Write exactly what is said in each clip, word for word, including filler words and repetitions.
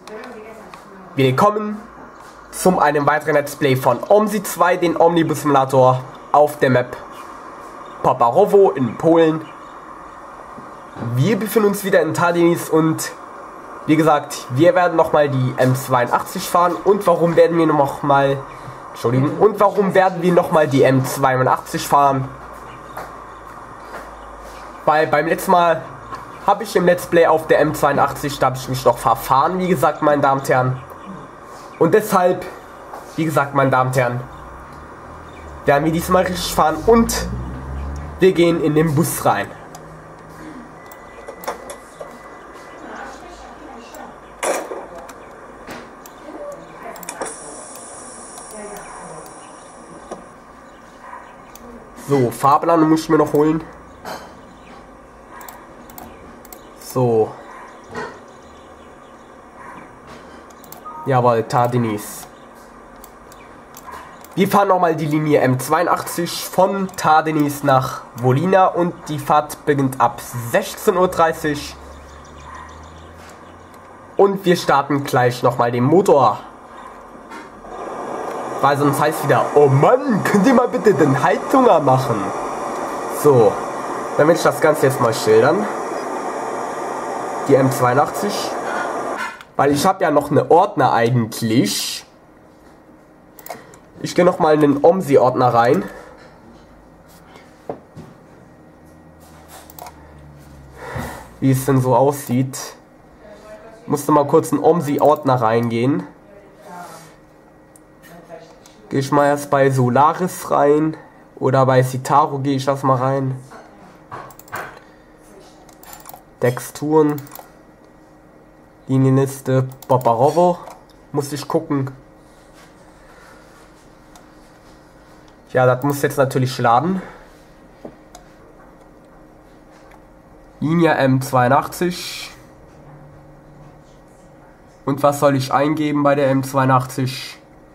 Willkommen zum einem weiteren Let's Play von OMSI zwei, den Omnibus Simulator auf der Map Paparowo in Polen. Wir befinden uns wieder in Tardynis und wie gesagt, wir werden nochmal die M zweiundachtzig fahren. Und warum werden wir nochmal, Entschuldigung, und warum werden wir nochmal die M zweiundachtzig fahren? Weil beim letzten Mal habe ich im Let's Play auf der M zweiundachtzig, da habe ich mich noch verfahren, wie gesagt, meine Damen und Herren. Und deshalb, wie gesagt, meine Damen und Herren, werden wir diesmal richtig fahren und wir gehen in den Bus rein. So, Fahrplan muss ich mir noch holen. So. Jawohl, Tardynis. Wir fahren nochmal die Linie M zweiundachtzig von Tardynis nach Wolina und die Fahrt beginnt ab sechzehn Uhr dreißig. Und wir starten gleich nochmal den Motor. Weil sonst heißt wieder, oh Mann, könnt ihr mal bitte den Heizhunger machen? So, dann will ich das Ganze jetzt mal schildern. Die M zweiundachtzig. Weil ich habe ja noch eine Ordner eigentlich. Ich gehe nochmal in den OMSI-Ordner rein. Wie es denn so aussieht. Musste mal kurz in den OMSI-Ordner reingehen. Gehe ich mal erst bei Solaris rein. Oder bei Citaro gehe ich erst mal rein. Texturen. Linienliste Paparowo. Muss ich gucken. Ja, das muss jetzt natürlich laden. Linie M zweiundachtzig. Und was soll ich eingeben bei der M zweiundachtzig?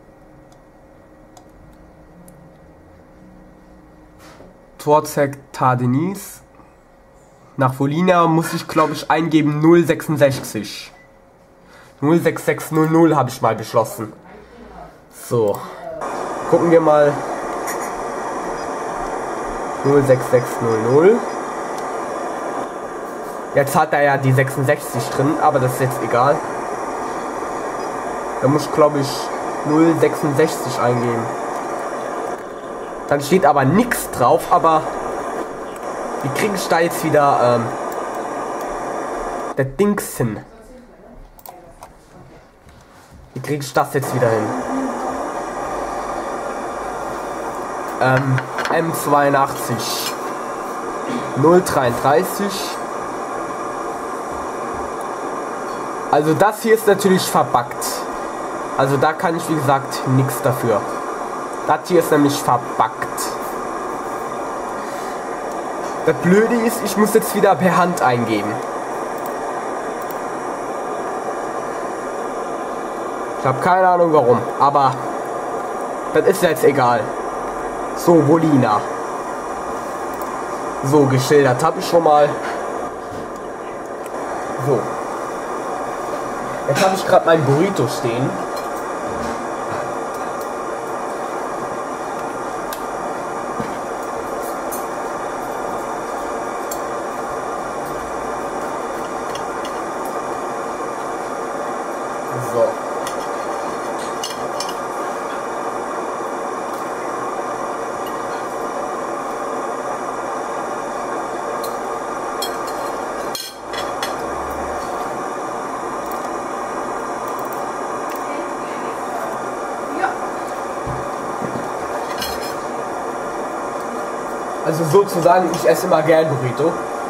Torzek Tardynis. Nach Wolina muss ich, glaube ich, eingeben null sechsundsechzig. null sechs sechs null null habe ich mal beschlossen. So. Gucken wir mal. null sechs sechs null null. Jetzt hat er ja die sechsundsechzig drin, aber das ist jetzt egal. Da muss ich, glaube ich, null sechsundsechzig eingeben. Dann steht aber nichts drauf, aber wie kriege ich da jetzt wieder ähm, der Dings hin? Wie kriege ich das jetzt wieder hin? Ähm, M zweiundachtzig null dreiunddreißig. Also das hier ist natürlich verbuggt. Also da kann ich, wie gesagt, nichts dafür. Das hier ist nämlich verbuggt. Das Blöde ist, ich muss jetzt wieder per Hand eingeben. Ich habe keine Ahnung warum, aber das ist jetzt egal. So, Wolina. So, geschildert habe ich schon mal. So. Jetzt habe ich gerade meinen Burrito stehen. So. Also sozusagen, ich esse immer gern Burrito.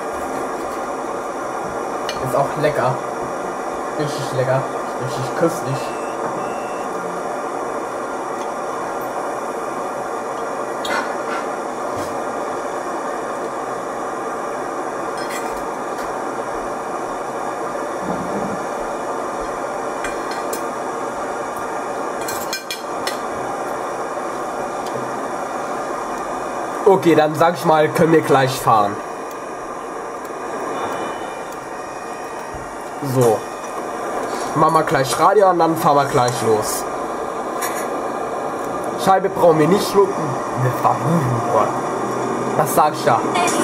Ist auch lecker. Richtig lecker. Richtig köstlich. Okay, dann sag ich mal, können wir gleich fahren. So. Machen wir gleich Radio an, dann fahren wir gleich los. Scheibe brauchen wir nicht schlucken. Wir fahren. Was sagst du da?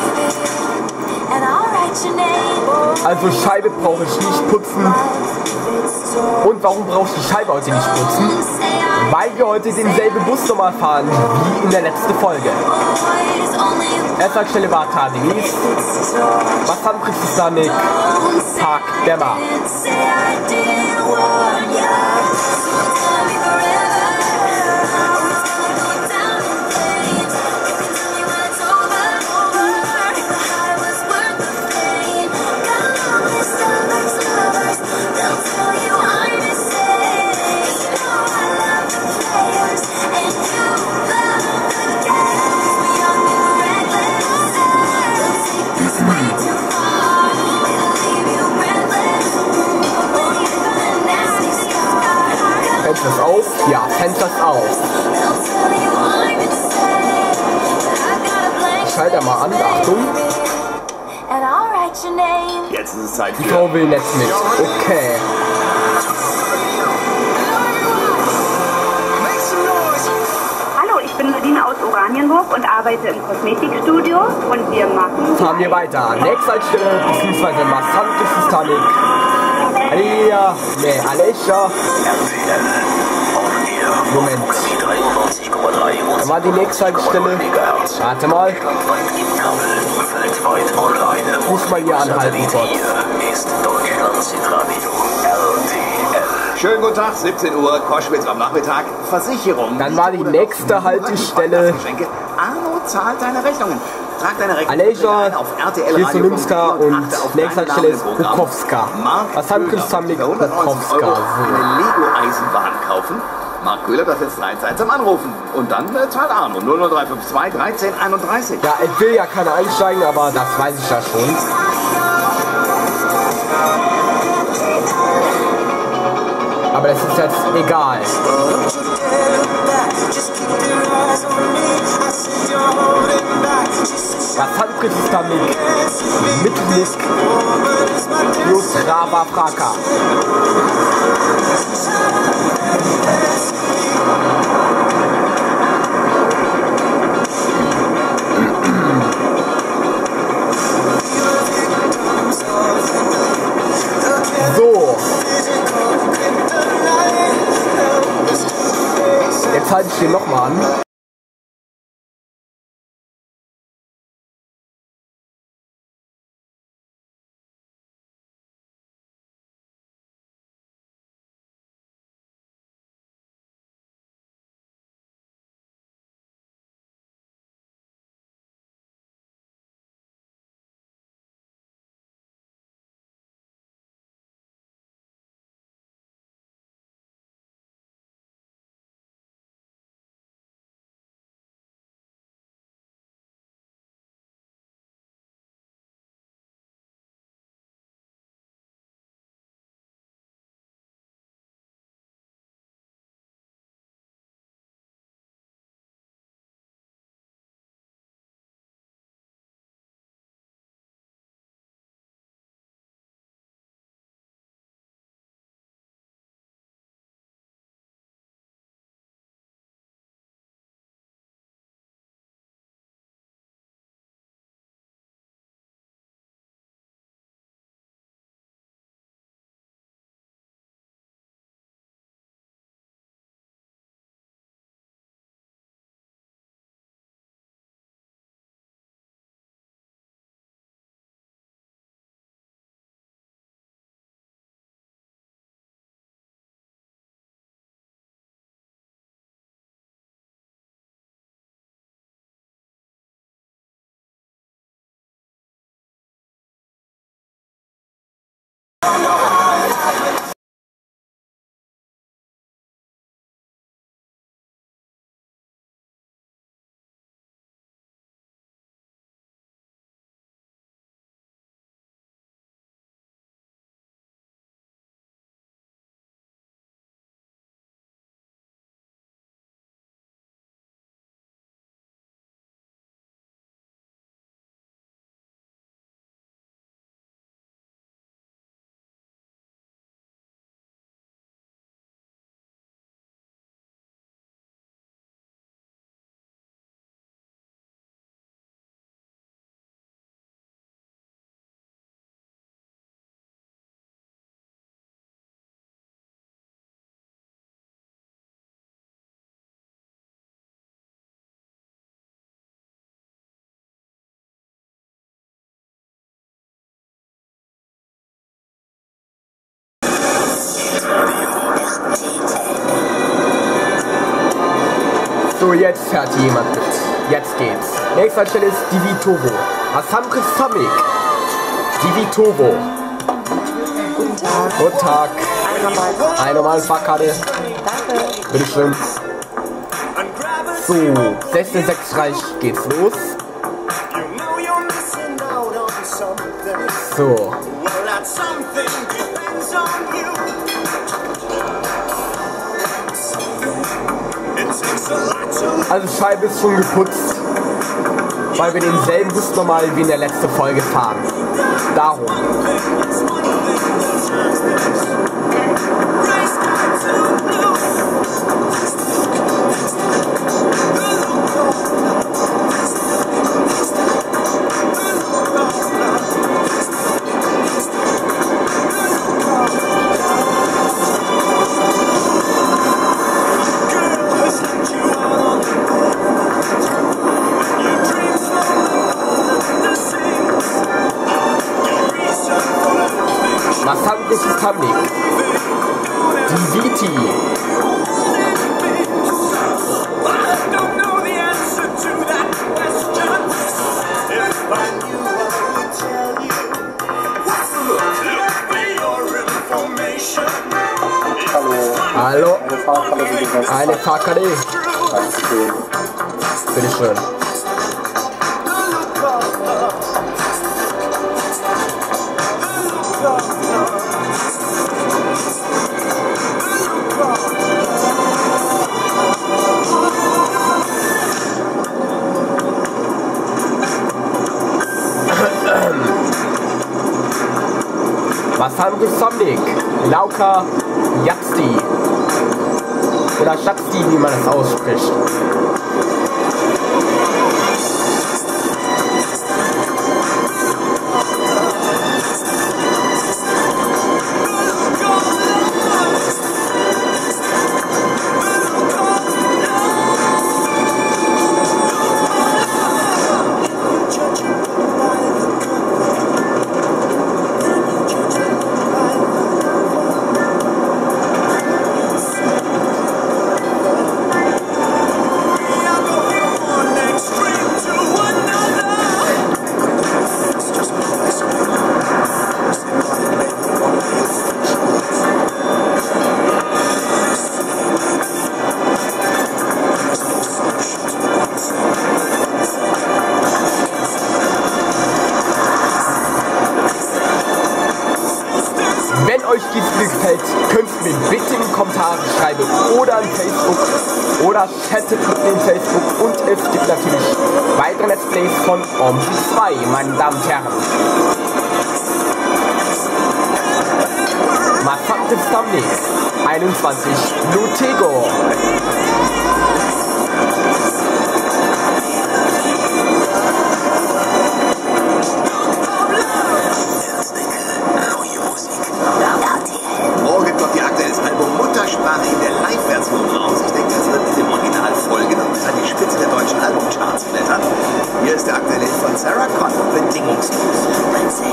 Also Scheibe brauche ich nicht putzen. Und warum brauche ich die Scheibe heute nicht putzen? Weil wir heute denselben Bus nochmal fahren wie in der letzten Folge. Erster Stelle war Tadis. Was dann Titanic? Park Dämmer. Fenster auf? Ja, Fenster auf. Ich schalte mal an, Achtung. Jetzt ist es Zeit für... Die Frau will jetzt mit. Okay. Hallo, ich bin Nadine aus Oranienburg und arbeite im Kosmetikstudio und wir machen... Fahren wir weiter. Nächste Haltestelle, beziehungsweise Massante Titanic. Alia, ne, Alesha. Moment. Da war die nächste Haltestelle. Warte mal. Muss mal hier anhalten, Gott. Schönen guten Tag, siebzehn Uhr, Koschwitz am Nachmittag. Versicherung. Dann war die nächste Haltestelle. Arno zahlt deine Rechnungen. Trag deine Rechnungen Aleja, auf R T L hier Radio. ist und nächste Haltestelle ist Bukowska. Was hat Christian mit Bukowska? Eine Lego-Eisenbahn kaufen. Mark Köhler, das jetzt drei Zeit zum Anrufen. Und dann äh, zahlt Arno null null drei fünf zwei dreizehn einunddreißig. Ja, ich will ja keine einsteigen, aber das weiß ich ja schon. Aber das ist jetzt egal. Was hat Christian mit Mitglied plus Rava Fraka? So. Jetzt halte ich den nochmal an. So, jetzt fährt hier jemand mit. Jetzt geht's. Nächste Stelle ist Divitovo. Assamris Samik. Divitovo. Guten Tag. Guten Tag. Einmal. Eine normale Fahrkarte. Danke. Bitteschön. So, sechzehn sechsundsechzig geht's los. So. Also Scheibe ist schon geputzt, weil wir denselben Bus nochmal wie in der letzten Folge fahren. Darum. Assamris Samik. Diviti. Hallo. Hallo. Eine Fahrkarte für die West. Eine Fahrkarte. Dankeschön. Bitteschön. Assamris Samik. Lauka Jatsti. Oder Schatzi, wie man es ausspricht. Wenn euch dieses Video gefällt, könnt ihr mir bitte in die Kommentare schreiben oder in Facebook oder chattet mit mir in Facebook und es gibt natürlich weitere Let's Plays von Omsi zwei, meine Damen und Herren. Assamris Samik einundzwanzig Lutego. Morgen kommt ihr aktuelles Album Muttersprache in der Live-Version raus. Ich denke, das wird mit dem Original folgen und bis an die Spitze der deutschen Albumcharts klettern. Hier ist der aktuelle Hit von Sarah Connor, bedingungslos.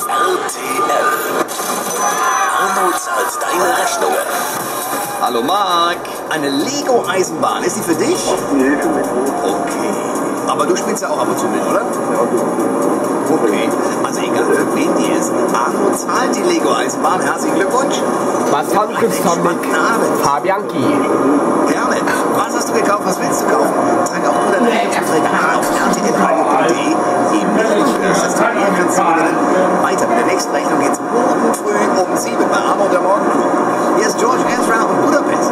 R T L. Arno zahlt deine Rechnungen. Hallo Marc. Eine Lego-Eisenbahn. Ist die für dich? Nee, für mich. Okay. Aber du spielst ja auch ab und zu mit, oder? Okay. Also egal für wen die ist. Arno zahlt die Lego-Eisenbahn. Herzlichen Glückwunsch. Was handelt von mit Fabianchi? Gerne. Was hast du gekauft? Was willst du kaufen? Trage auch nur deine Einträge ein auf r t l radio punkt d e. Je mehr du spielst, desto mehr kannst du gewinnen. Weiter mit der nächsten Rechnung geht's morgen früh um sieben bei Arno und der Morgencrew. Hier ist George Ezra und Budapest.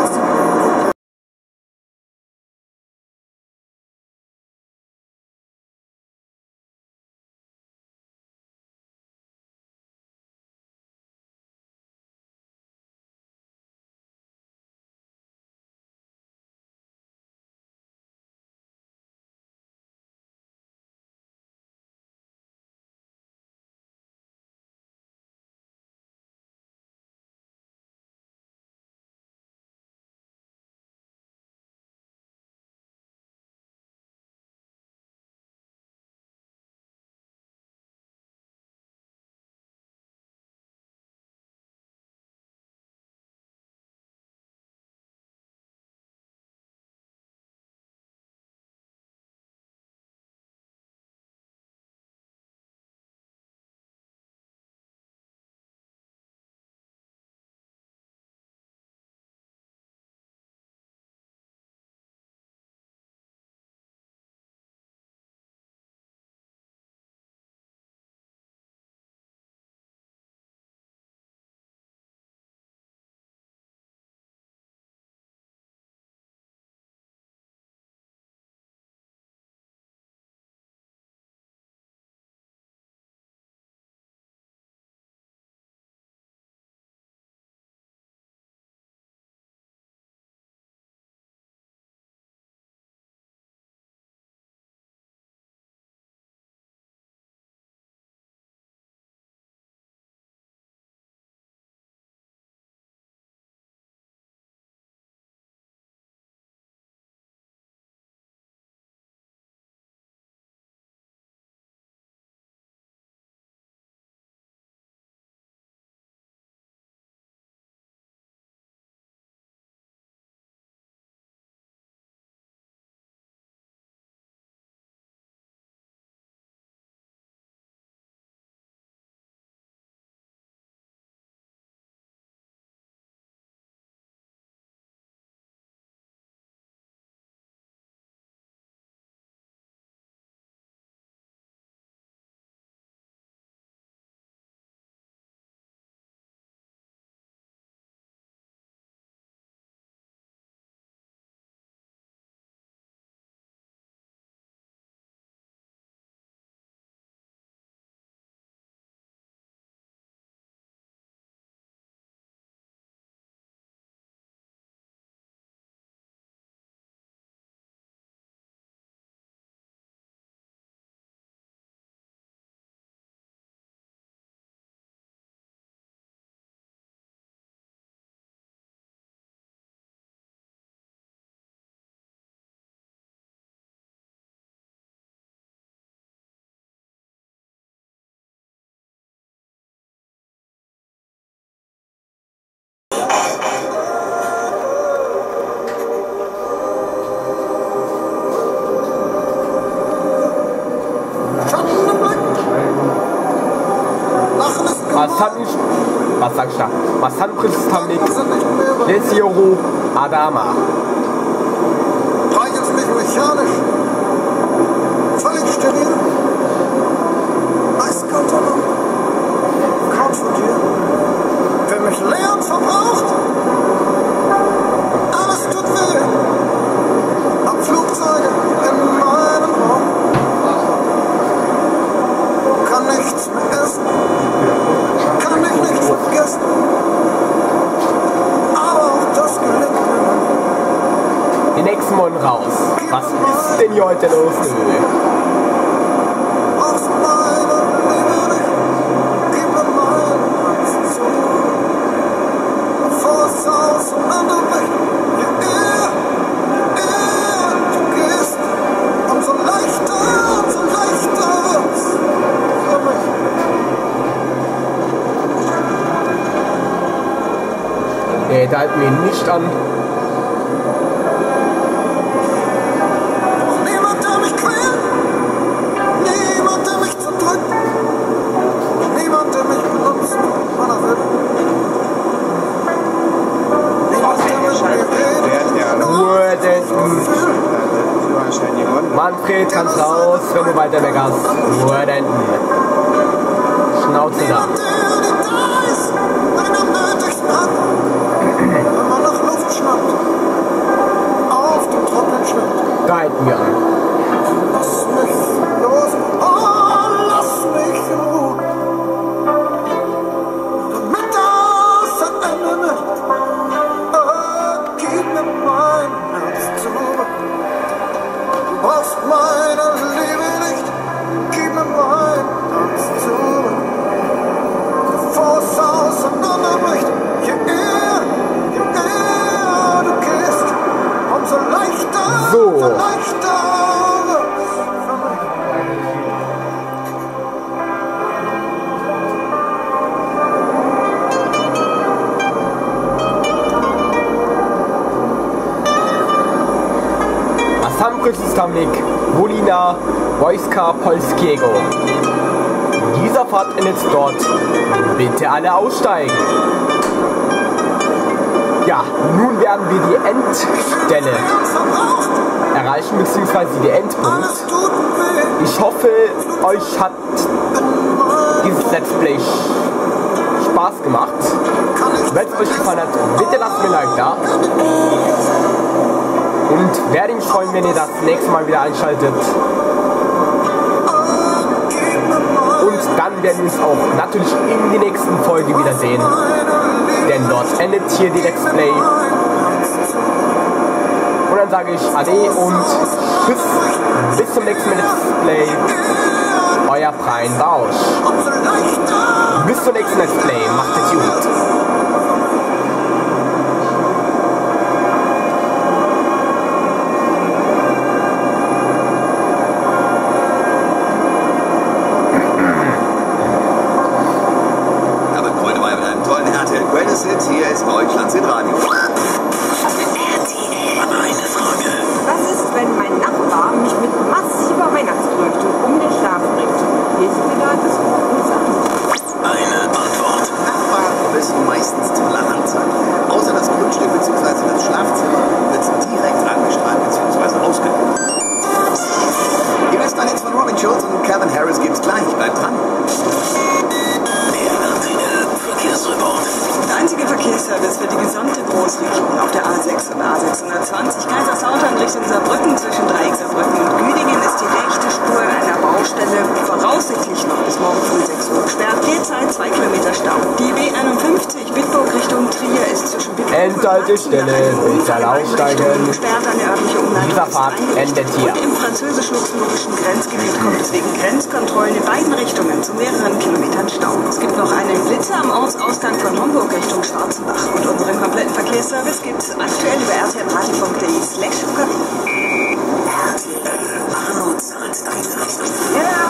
Was sagst du da? Was hat Prinzestamnik? Lesioro Adama. Eigentlich mechanisch. Völlig steril. Eiskalter Mann. Kaum von dir. Wer mich leer und verbraucht, alles tut weh. Hab Flugzeuge in meinem Raum. Kann nichts mehr essen. Kann mich nicht vergessen. Aber auch das gelingt mir. Die nächsten Morgen raus. Was ist denn hier heute los? Aus meiner Liebe dich, gib mir mein Herz zu. Bevor es auseinanderbricht, je eher, je eher du gehst, umso leichter, umso leichter wird's für mich. Nee, da halten wir ihn nicht an. Niemand, der mich quält. Niemand, der mich zerdrückt. Niemand, der mich benutzt, wann er will. Niemand, der mit mir redet. Ruhe, Manfred, kannst raus, wenn du weiter meckerst. Ruhe, Denten. Schnauze da. Niemand, der nicht da ist, wenn er nötigst hat. Wenn man nach Luft schnappt. Auf dem trockenen Schritt. Da halten wir an. Lass mich los, oh, lass mich in Ruhe. Damit das ein Ende nimmt, oh, gib mir mein Herz zurück. Du brauchst meine Liebe nicht, gib mir mein Herz zurück. Bevor es auseinanderbricht, je eher, je eher du gehst, umso leichter, So. umso leichter. Samnik, Wolina, Wojska Polskiego. Dieser Fahrt endet dort. Bitte alle aussteigen. Ja, nun werden wir die Endstelle erreichen, beziehungsweise den Endpunkt. Ich hoffe, euch hat dieses Let's Play Spaß gemacht. Wenn es euch gefallen hat, bitte lasst mir ein Like da. Und werde mich freuen, wenn ihr das nächste Mal wieder einschaltet. Und dann werden wir uns auch natürlich in der nächsten Folge wiedersehen. Denn dort endet hier die Let's Play. Und dann sage ich Ade und tschüss. Bis zum nächsten Let's Play. Euer Brian Bausch. Bis zum nächsten Let's Play. Macht es gut. Hier ist Deutschland sind Radio. Was ist, wenn mein Nachbar mich mit massiver Weihnachtsbeleuchtung um den Schlaf bringt? Hilft mir da das Hochhaus? Eine Antwort. Nachbarn müssen meistens tolerant sein. Außer das Grundstück bzw. das Schlafzimmer wird direkt angestrahlt bzw. ausgelegt. Ihr wisst nichts von Robin Schulz und Calvin Harris gibt's gleich. Bleibt dran. Der einzige Verkehrsservice für die gesamte Großregion auf der A sechs und A sechshundertzwanzig Kaiserslautern Richtung Saarbrücken zwischen Dreieck Saarbrücken und Güdingen ist die rechte Spur einer Baustelle voraussichtlich noch bis morgen früh sechs Uhr gesperrt. Gehzeit zwei Kilometer Stau. Die B einundfünfzig Bitburg Richtung Trier ist zwischen Bitburg Endhaltestelle, bitte aussteigen. gesperrt. Eine örtliche Umleitung Dieser ist Fahrt endet hier. Und im französisch-luxemburgischen Grenzgebiet kommt es wegen Grenzkontrollen in beiden Richtungen zu mehreren Kilometern Stau. Es gibt noch einen Blitzer am Ortsausgang von Homburg Richtung Schwarzenbach. Und unseren kompletten Verkehrsservice gibt es aktuell über r t l radio punkt d e slash R T L. Arno zahlt deine Rechnung. Ja!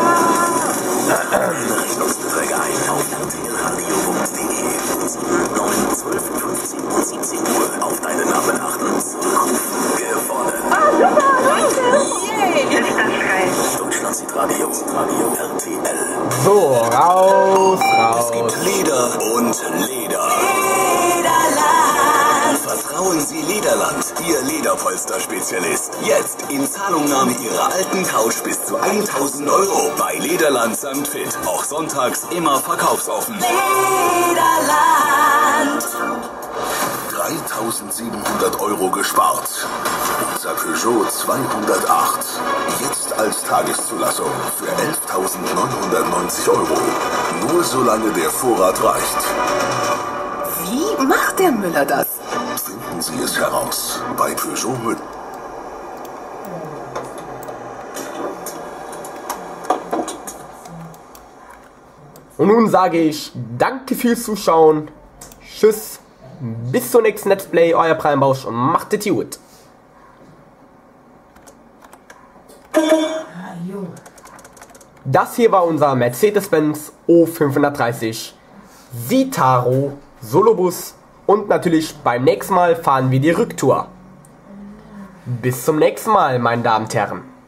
Rechnungsbeträge ein auf r t l radio punkt d e. neun, zwölf, fünfzehn und siebzehn Uhr auf deinen Namen achten. Gewonnen. Ah, super, danke! Yay! Ist das geil. Deutschland sieht Radio. Radio R T L. So, raus, raus. Es gibt Leder und Leder. Lederland! Vertrauen Sie Lederland, Ihr Lederpolster-Spezialist. Jetzt in Zahlungnahme Ihrer alten Couch bis zu tausend Euro bei Lederland Sankt Fit. Auch sonntags immer verkaufsoffen. Lederland! dreitausendsiebenhundert Euro gespart. Unser Peugeot zweihundertacht. Jetzt als Tageszulassung für elftausendneunhundertneunzig Euro. Nur solange der Vorrat reicht. Wie macht der Müller das? Finden Sie es heraus bei Peugeot Müller. Und nun sage ich danke fürs Zuschauen. Tschüss. Bis zum nächsten Let's Play. Euer Brian Bausch und macht es gut. Das hier war unser Mercedes-Benz O fünfhundertdreißig Citaro Solobus Und natürlich beim nächsten Mal fahren wir die Rücktour. Bis zum nächsten Mal, meine Damen und Herren.